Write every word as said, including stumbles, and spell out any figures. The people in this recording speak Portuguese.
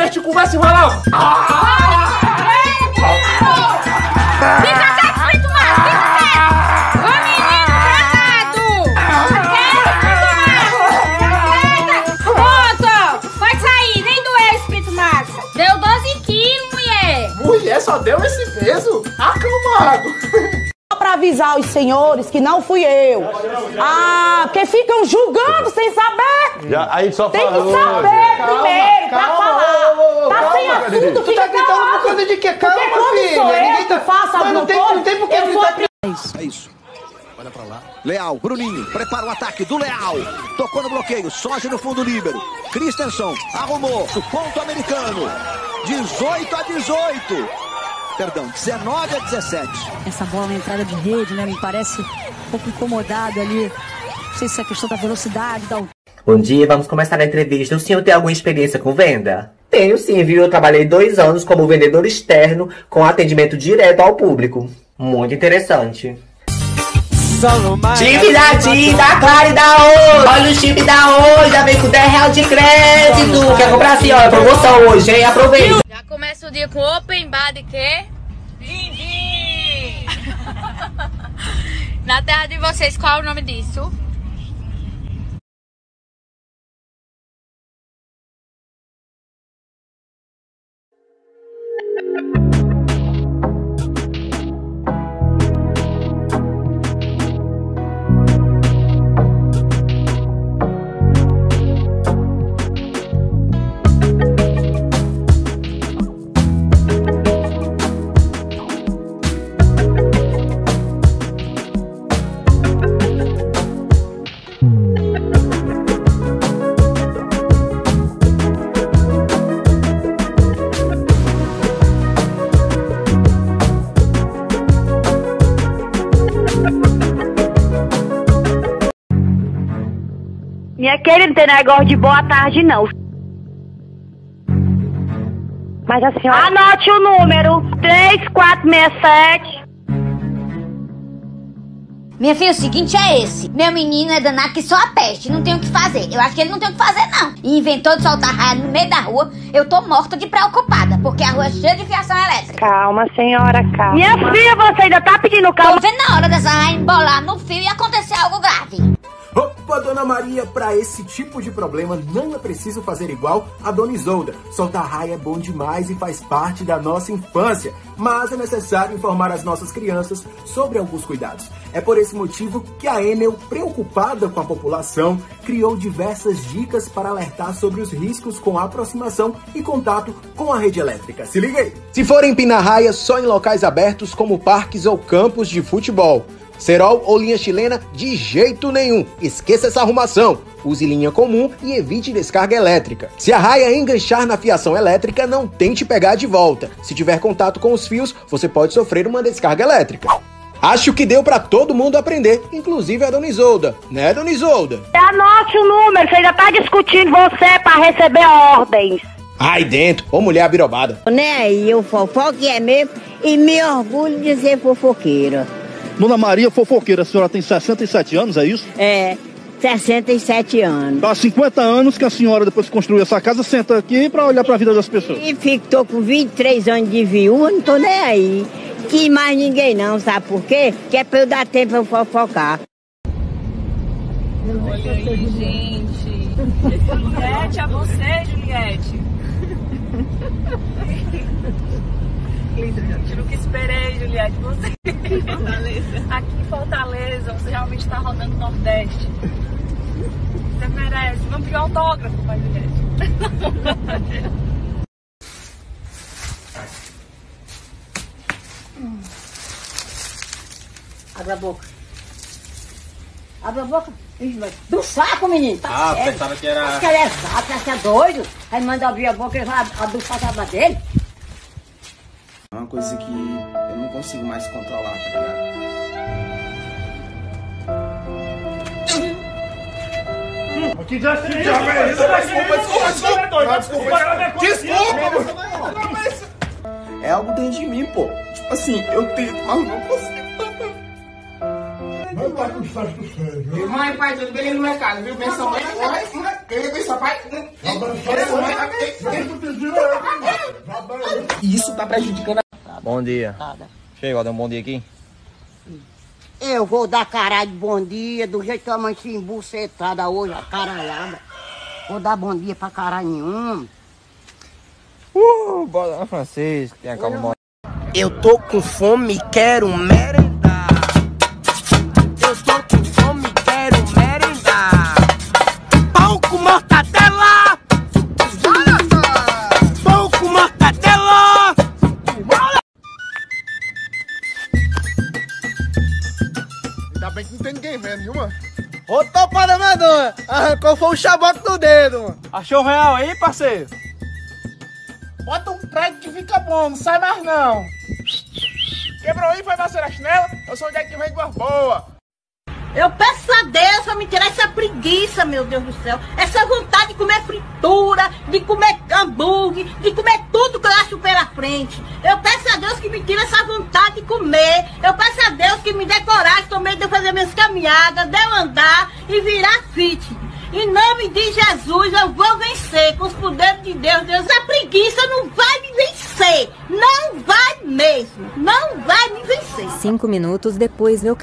deixa a conversa enrolar. Fica quieto, Espírito Mágico, fica quieto. Ô menino tratado. Espírito Mágico. Pronto, pode sair, nem doeu, Espírito Mágico. Deu doze quilos, mulher. Mulher, só deu esse peso? Acalmado. Para avisar os senhores que não fui eu. Ah, porque ficam julgando sem saber. Já, aí só Tem falou, que saber gente. primeiro, pra falar. Tá sem assunto, Tu fica tá gritando por causa de quê? Calma, Porque quando filha. sou eu Ninguém tá... que faço Mas não alguma tem, coisa, não tem por que eu vou gritar. É isso. É isso. Olha pra lá. Leal, Bruninho, prepara o ataque do Leal. Tocou no bloqueio, Soja no fundo líbero. Christensen arrumou o ponto americano. dezoito a dezoito. Perdão, dezenove a dezessete. Essa bola na entrada de rede, né? Me parece um pouco incomodado ali. Não sei se é questão da velocidade, da... Bom dia, vamos começar a entrevista. O senhor tem alguma experiência com venda? Tenho sim, viu? Eu trabalhei dois anos como vendedor externo com atendimento direto ao público. Muito interessante. Chip da T, da Clara e da Oi. Olha o chip da Oi, já vem com dez reais de crédito. Quer comprar assim, ó, é promoção hoje, hein? Aproveita. Já começa o dia com open bar de quê? Din-din. Na terra de vocês, qual é o nome disso? Minha querida, não tem negócio de boa tarde, não. Mas a senhora... Anote o número três quatro seis sete. Minha filha, o seguinte é esse. Meu menino é danado que só a peste, não tem o que fazer. Eu acho que ele não tem o que fazer, não. E inventou de soltar raia no meio da rua. Eu tô morta de preocupada, porque a rua é cheia de fiação elétrica. Calma, senhora, calma. Minha filha, você ainda tá pedindo calma? Tô vendo na hora dessa raia embolar no fio e acontecer algo grave. Opa, Dona Maria, para esse tipo de problema não é preciso fazer igual a Dona Isolda. Soltar raia é bom demais e faz parte da nossa infância, mas é necessário informar as nossas crianças sobre alguns cuidados. É por esse motivo que a Enel, preocupada com a população, criou diversas dicas para alertar sobre os riscos com a aproximação e contato com a rede elétrica. Se liga aí! Se for empinar raia, só em locais abertos como parques ou campos de futebol. Cerol ou linha chilena, de jeito nenhum. Esqueça essa arrumação. Use linha comum e evite descarga elétrica. Se a raia enganchar na fiação elétrica, não tente pegar de volta. Se tiver contato com os fios, você pode sofrer uma descarga elétrica. Acho que deu pra todo mundo aprender, inclusive a Dona Isolda. Né, Dona Isolda? Anote o número, você ainda tá discutindo você pra receber ordens. Aí dentro, ô mulher abirobada. Né, e eu fofoco é mesmo e me orgulho de ser fofoqueira. Dona Maria fofoqueira, a senhora tem sessenta e sete anos, é isso? É, sessenta e sete anos. Há cinquenta anos que a senhora, depois que construiu essa casa, senta aqui pra olhar pra vida das pessoas. E fico, tô com vinte e três anos de viúva, não tô nem aí. Que mais ninguém não, sabe por quê? Que é pra eu dar tempo pra eu fofocar. Olha aí, gente. Juliette, a você, Juliette. Eu nunca esperei, Juliette, você. Fortaleza. Aqui em Fortaleza, você realmente está rodando o Nordeste. Você merece. Vamos pedir um autógrafo, pai Juliette. Hum. Abre a boca. Abre a boca. Do saco, menino. Tá ah, sério. pensava que era... Acho que ele é exato, acho que é doido. Aí manda abrir a boca e ele vai adufar a dele. É uma coisa que eu não consigo mais controlar, tá ligado? Que já se desculpa, desculpa, desculpa, desculpa, desculpa, é algo dentro de mim, pô. Tipo assim, eu tento, mas não consigo. Meu pai com os do céu, viu? Mãe, pai, tudo bem no mercado, viu? Pensa mãe agora. Isso tá prejudicando a... Bom dia. Chega, dá um bom dia aqui. Eu vou dar caralho de bom dia, do jeito que a mãe se embucetada hoje, a caralhada. Vou dar bom dia pra caralho nenhum. Uh, bora francês, tem a calma. Eu tô com fome, quero merendar. Eu tô com fome, quero merendar. Pão com mortadela. Pão com mortadela. Ainda bem que não tem ninguém vendo, viu, mano? Ô, topada medonha, arrancou foi o chaboque do dedo, mano. Achou real aí, parceiro? Bota um prédio que fica bom, não sai mais não. Quebrou aí, foi parceiro a chinela? Eu sou o Jack que vem de boa. Eu peço a Deus pra me tirar essa preguiça, meu Deus do céu. Essa vontade de comer fritura, de comer hambúrguer, de comer tudo que eu acho pela frente. Eu peço a Deus que me tire essa vontade de comer. Eu peço a Deus que me dê coragem também de eu fazer minhas caminhadas, de eu andar e virar fit. Em nome de Jesus eu vou vencer com os poderes de Deus. Deus, a preguiça não vai me vencer. Não vai mesmo. Não vai me vencer. Cinco minutos depois, meu